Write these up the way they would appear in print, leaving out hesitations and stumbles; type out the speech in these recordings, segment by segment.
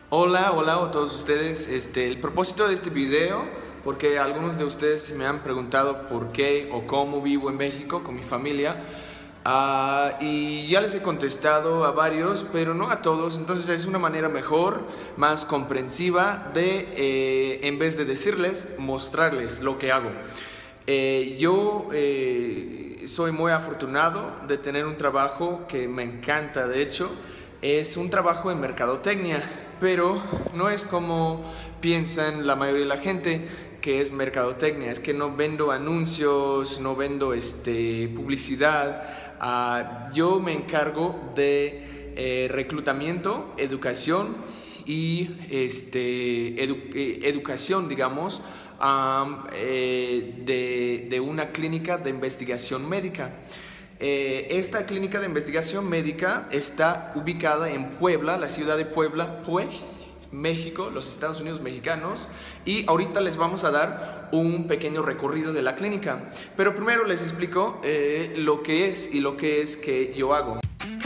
Hola a todos ustedes. El propósito de este video, porque algunos de ustedes me han preguntado por qué o cómo vivo en México con mi familia, y ya les he contestado a varios, pero no a todos. Entonces es una manera mejor, más comprensiva de, en vez de decirles, mostrarles lo que hago. Yo soy muy afortunado de tener un trabajo que me encanta. De hecho, es un trabajo en mercadotecnia, pero no es como piensan la mayoría de la gente que es mercadotecnia. Es que no vendo anuncios, no vendo publicidad. Yo me encargo de reclutamiento, educación y educación, digamos, de una clínica de investigación médica. Esta clínica de investigación médica está ubicada en Puebla, la ciudad de Puebla, México, los Estados Unidos mexicanos, y ahorita les vamos a dar un pequeño recorrido de la clínica. Pero primero les explico lo que es y lo que es que yo hago.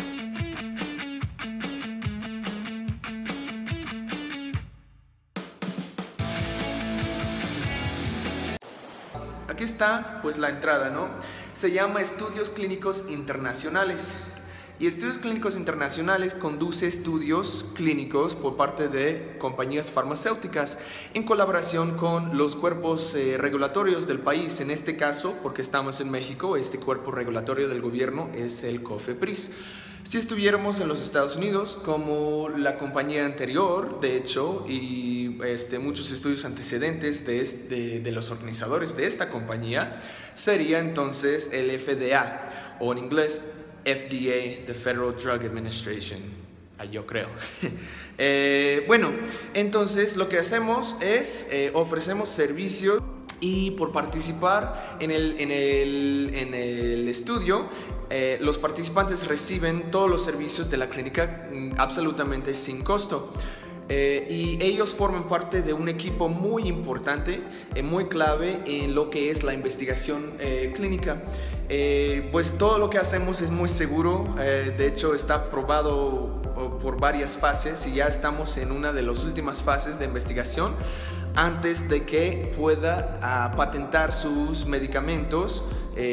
Aquí está pues la entrada, ¿no? Se llama Estudios Clínicos Internacionales. Y Estudios Clínicos Internacionales conduce estudios clínicos por parte de compañías farmacéuticas en colaboración con los cuerpos regulatorios del país. En este caso, porque estamos en México, este cuerpo regulatorio del gobierno es el COFEPRIS. Si estuviéramos en los Estados Unidos, como la compañía anterior, de hecho, y muchos estudios antecedentes de los organizadores de esta compañía, sería entonces el FDA, o en inglés FDA, the Federal Drug Administration, yo creo. Bueno, entonces lo que hacemos es ofrecemos servicios, y por participar en el estudio, los participantes reciben todos los servicios de la clínica absolutamente sin costo. Y ellos forman parte de un equipo muy importante, muy clave en lo que es la investigación clínica. Pues todo lo que hacemos es muy seguro. De hecho está probado por varias fases y ya estamos en una de las últimas fases de investigación antes de que pueda patentar sus medicamentos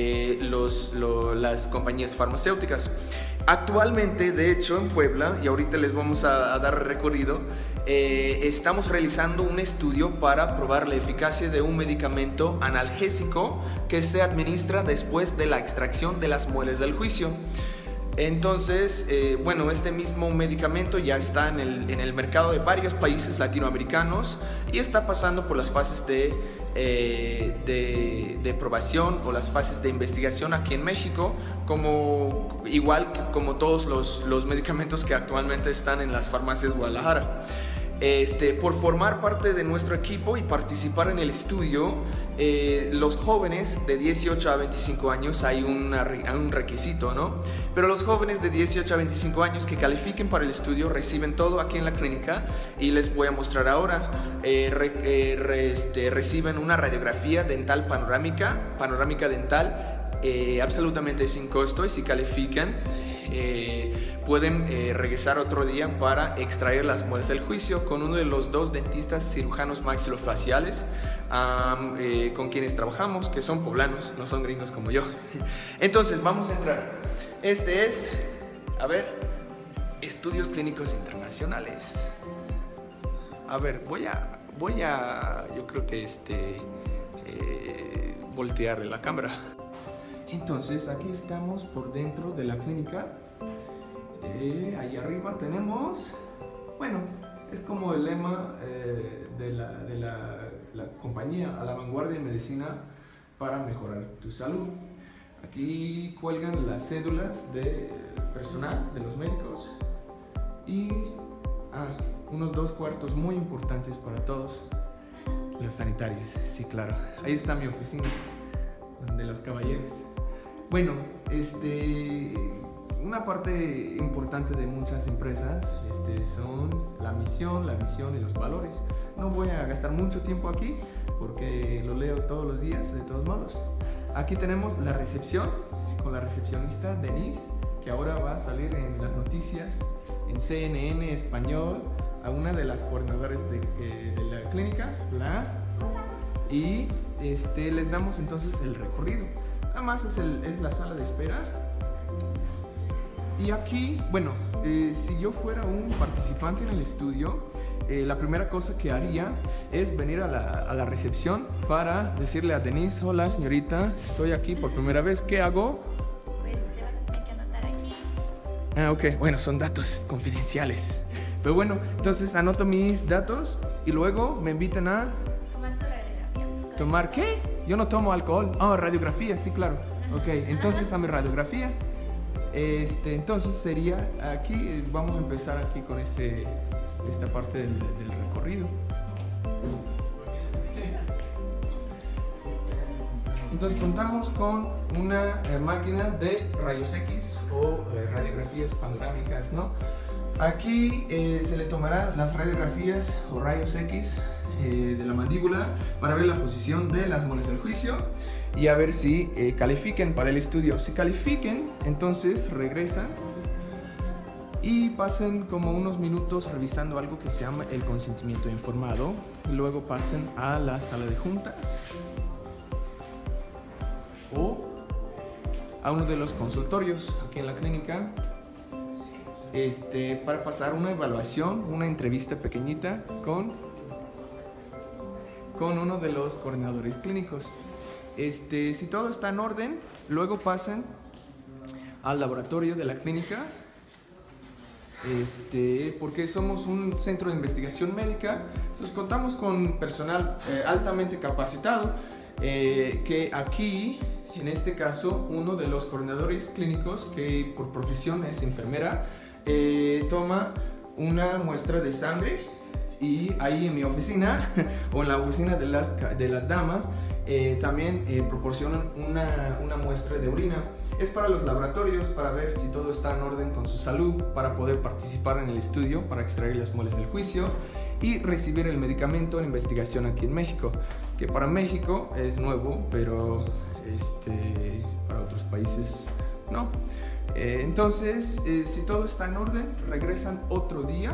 las compañías farmacéuticas. Actualmente, de hecho, en Puebla, y ahorita les vamos a dar recorrido, estamos realizando un estudio para probar la eficacia de un medicamento analgésico que se administra después de la extracción de las muelas del juicio. Entonces, bueno, este mismo medicamento ya está en el mercado de varios países latinoamericanos y está pasando por las fases de probación o las fases de investigación aquí en México, igual que como todos los medicamentos que actualmente están en las farmacias Guadalajara. Por formar parte de nuestro equipo y participar en el estudio, los jóvenes de 18 a 25 años, hay un requisito, ¿no? Pero los jóvenes de 18 a 25 años que califiquen para el estudio reciben todo aquí en la clínica, y les voy a mostrar ahora. Reciben una radiografía dental panorámica dental, absolutamente sin costo, y si califican pueden regresar otro día para extraer las muelas del juicio con uno de los dos dentistas cirujanos maxilofaciales con quienes trabajamos, que son poblanos, no son gringos como yo. Entonces vamos a entrar. Este es, Estudios Clínicos Internacionales. Voy a yo creo que voltearle la cámara. Entonces aquí estamos por dentro de la clínica. Ahí arriba tenemos, bueno, es como el lema de la compañía: a la vanguardia en medicina para mejorar tu salud. Aquí cuelgan las cédulas de personal, de los médicos, y unos 2 cuartos muy importantes para todos los sanitarios. Sí, claro, ahí está mi oficina, donde los caballeros. Bueno, una parte importante de muchas empresas son la misión, la visión y los valores. No voy a gastar mucho tiempo aquí porque lo leo todos los días, de todos modos. Aquí tenemos la recepción con la recepcionista Denise, que ahora va a salir en las noticias, en CNN Español, a una de las coordinadoras de la clínica, y les damos entonces el recorrido. Nada más es la sala de espera. Y aquí, bueno, si yo fuera un participante en el estudio, la primera cosa que haría es venir a la recepción para decirle a Denise: hola señorita, estoy aquí por primera vez, ¿qué hago? Pues te vas a tener que anotar aquí. Ah, ok, bueno, son datos confidenciales. Pero bueno, entonces anoto mis datos y luego me invitan a... Tomar tu radiografía. ¿Tomar qué? Yo no tomo alcohol. Ah, radiografía, sí, claro. Ok, entonces a mi radiografía. Entonces sería aquí, vamos a empezar aquí con esta parte del recorrido. Entonces contamos con una máquina de rayos X o radiografías panorámicas, ¿no? Aquí se le tomarán las radiografías o rayos X de la mandíbula para ver la posición de las muelas del juicio y a ver si califiquen para el estudio. Si califiquen, entonces regresan y pasen como unos minutos revisando algo que se llama el consentimiento informado. Y luego pasen a la sala de juntas o a uno de los consultorios aquí en la clínica para pasar una evaluación, una entrevista pequeñita con uno de los coordinadores clínicos. Si todo está en orden, luego pasen al laboratorio de la clínica, porque somos un centro de investigación médica. Entonces contamos con personal altamente capacitado, que aquí, en este caso, uno de los coordinadores clínicos, que por profesión es enfermera, toma una muestra de sangre y ahí en mi oficina o en la oficina de las damas también proporcionan una muestra de orina. Es para los laboratorios, para ver si todo está en orden con su salud, para poder participar en el estudio, para extraer las muelas del juicio y recibir el medicamento en investigación aquí en México, que para México es nuevo, pero para otros países no. Entonces, si todo está en orden, regresan otro día.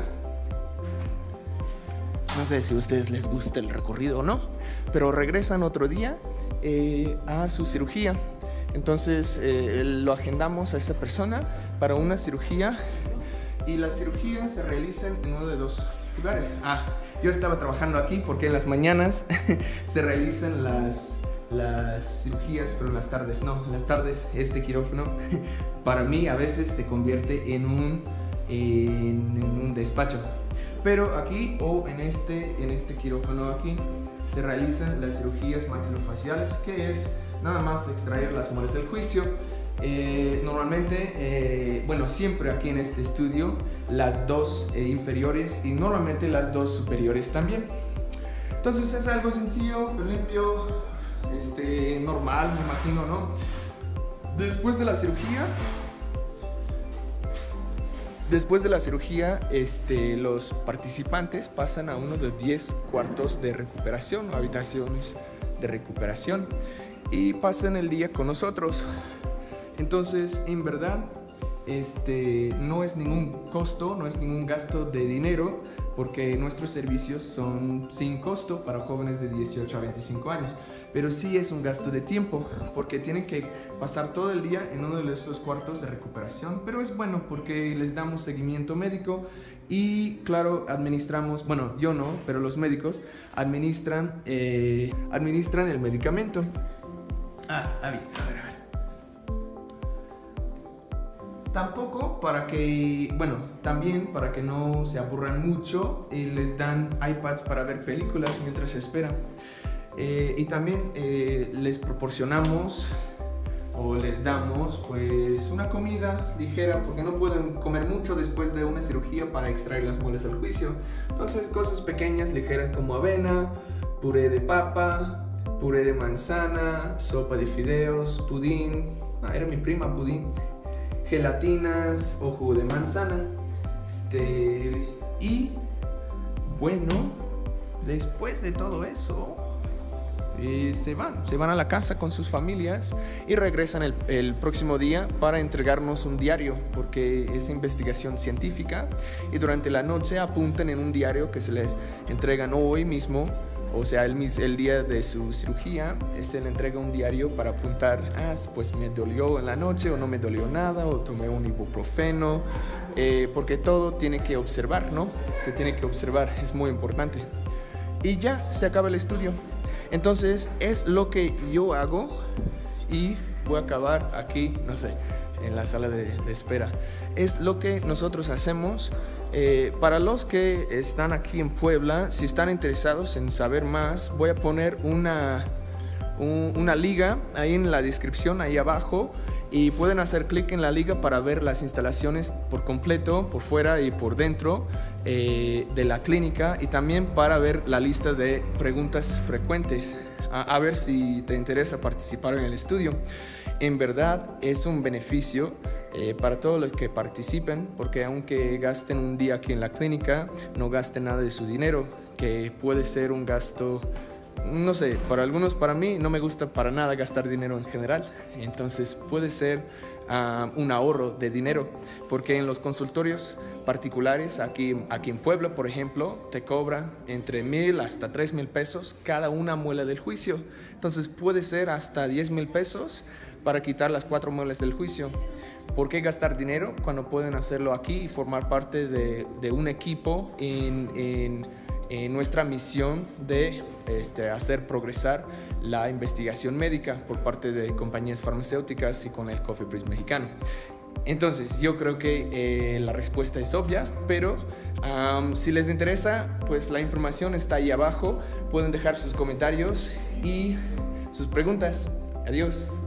No sé si a ustedes les gusta el recorrido o no, pero regresan otro día a su cirugía. Entonces, lo agendamos a esa persona para una cirugía y las cirugías se realizan en uno de dos lugares. Yo estaba trabajando aquí porque en las mañanas se realizan las cirugías, pero en las tardes no. En las tardes este quirófano para mí a veces se convierte en un despacho. Pero aquí o en este quirófano aquí se realizan las cirugías maxilofaciales, que es nada más extraer las muelas del juicio. Normalmente, bueno, siempre aquí en este estudio, las dos inferiores y normalmente las dos superiores también. Entonces es algo sencillo, limpio, normal, me imagino, ¿no? Después de la cirugía, los participantes pasan a uno de 10 cuartos de recuperación o habitaciones de recuperación y pasan el día con nosotros. Entonces, en verdad, no es ningún costo, no es ningún gasto de dinero, porque nuestros servicios son sin costo para jóvenes de 18 a 25 años. Pero sí es un gasto de tiempo, porque tienen que pasar todo el día en uno de estos cuartos de recuperación. Pero es bueno porque les damos seguimiento médico y, claro, administramos, bueno, yo no, pero los médicos administran el medicamento. A ver. Tampoco también para que no se aburran mucho, les dan iPads para ver películas mientras esperan. Y también les proporcionamos o les damos pues una comida ligera, porque no pueden comer mucho después de una cirugía para extraer las muelas del juicio. Entonces cosas pequeñas, ligeras, como avena, puré de papa, puré de manzana, sopa de fideos, pudín, era mi prima pudín, gelatinas o jugo de manzana. Y bueno, después de todo eso, y se van a la casa con sus familias y regresan el próximo día para entregarnos un diario, porque es investigación científica, y durante la noche apuntan en un diario que se le entregan hoy mismo. O sea, el día de su cirugía, se le entrega un diario para apuntar, pues me dolió en la noche, o no me dolió nada, o tomé un ibuprofeno, porque todo tiene que observar, ¿no? Se tiene que observar, es muy importante. Y ya, se acaba el estudio. Entonces, es lo que yo hago, y voy a acabar aquí, no sé, en la sala de espera. Es lo que nosotros hacemos. Para los que están aquí en Puebla, si están interesados en saber más, voy a poner una liga ahí en la descripción, ahí abajo, y pueden hacer clic en la liga para ver las instalaciones por completo, por fuera y por dentro de la clínica, y también para ver la lista de preguntas frecuentes, a ver si te interesa participar en el estudio. En verdad es un beneficio para todos los que participen, porque aunque gasten un día aquí en la clínica, no gasten nada de su dinero, que puede ser un gasto, no sé, para algunos, para mí no me gusta para nada gastar dinero en general, entonces puede ser un ahorro de dinero, porque en los consultorios particulares aquí en Puebla, por ejemplo, te cobran entre 1,000 hasta 3,000 pesos cada una muela del juicio. Entonces puede ser hasta 10,000 pesos para quitar las 4 muelas del juicio. ¿Por qué gastar dinero cuando pueden hacerlo aquí y formar parte de un equipo en nuestra misión de hacer progresar la investigación médica por parte de compañías farmacéuticas y con el COFEPRIS mexicano? Entonces, yo creo que la respuesta es obvia, pero si les interesa, pues la información está ahí abajo. Pueden dejar sus comentarios y sus preguntas. Adiós.